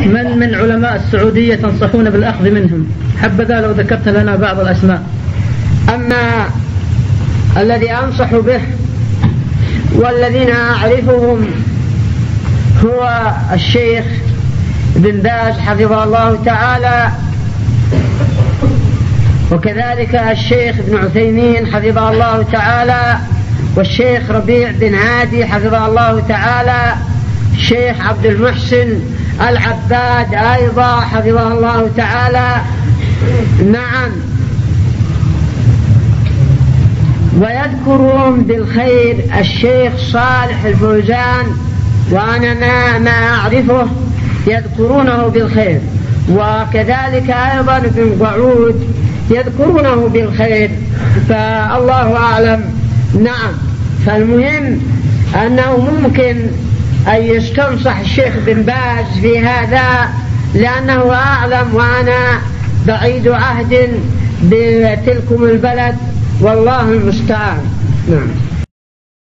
من علماء السعودية تنصحون بالأخذ منهم؟ حبذا لو ذكرت لنا بعض الأسماء. أما الذي أنصح به والذين أعرفهم هو الشيخ بن باز حفظه الله تعالى، وكذلك الشيخ ابن عثيمين حفظه الله تعالى، والشيخ ربيع بن هادي حفظه الله تعالى، الشيخ عبد المحسن العباد أيضا حفظه الله تعالى. نعم، ويذكرون بالخير الشيخ صالح الفوزان، وأنا ما أعرفه يذكرونه بالخير، وكذلك أيضا ابن قعود يذكرونه بالخير، فالله أعلم. نعم، فالمهم أنه ممكن أن يستنصح الشيخ بن باز في هذا، لأنه أعلم وأنا بعيد عهد بتلكم البلد، والله المستعان. نعم.